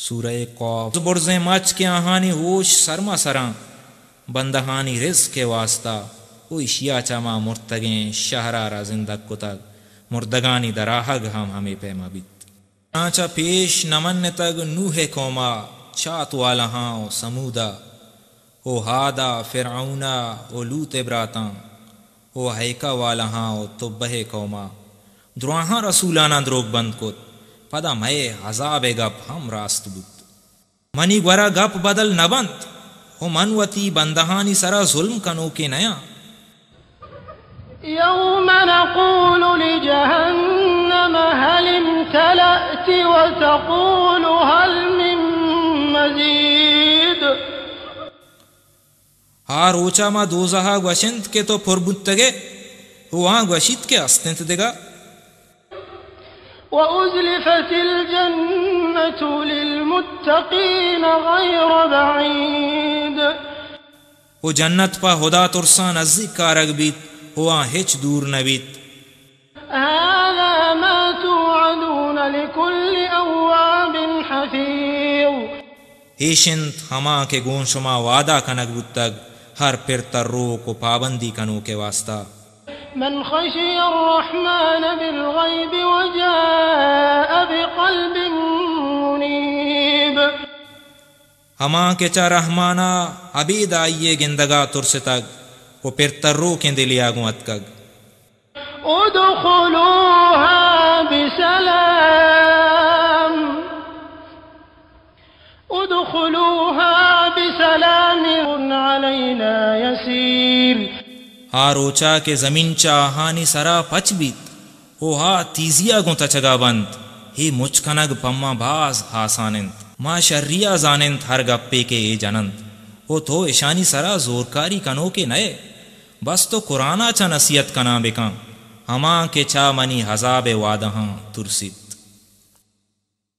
سورہ قاف برزیں مچ کے آہانی ہوش سرما سراں بندہانی رزق کے واسطہ او اشیا چما مرتگیں شہرا را زندہ کتگ مردگانی دراہگ ہمیں پیما بیت چانچہ پیش نمن تگ نوح قوما چات والا ہاں او سمودا او ہادا فرعونا او لوط براتاں او ہیکا والا ہاں او تبہ قوما دراہاں رسولانہ دروگ بند کت پدا مئے عذاب گپ ہم راست بود منی گورا گپ بدل نبند ہو منوتی بندہانی سرا ظلم کنو کے نیا يوم نقول لجهنم هل امتلأت وتقول هل من مزید ہار اوچا ما دوزہا گوشند کے تو پربتگے وہاں گوشید کے استنت دگا وَأُزْلِفَتِ الْجَنَّةُ لِلْمُتَّقِينَ غَيْرَ بَعِيدٍ وہ جنت پا خدا ترسان نزدیک کارگ بیت ہوا ہچ دور نبیت هَذَا مَا تُوعَدُونَ لِكُلِّ أَوَّابٍ حَفِيظٍ ہیشنت ہما کے گون شما وعدہ کنگ بتگ ہر پر تر رو کو پابندی کنو کے واسطہ من خشی الرحمن بالغیب وجاء بقلب منیب ہما کے چا رحمانا عبید آئیے گندگا ترس تگ وہ پھر ترو کے دلیا گوت کگ ادخلوها بسلام علینا یسیر ہا روچا کے زمین چاہانی سرا پچ بیت او ہا تیزیا گونتا چگا بند ہی مچکنگ پما باز ہاسانند ما شریا زانند ہر گپے کے اے جنند او تو اشانی سرا زورکاری کنو کے نئے بس تو قرآن چا نصیحت کنا بکاں ہما کے چا منی حذاب وعدہاں ترسید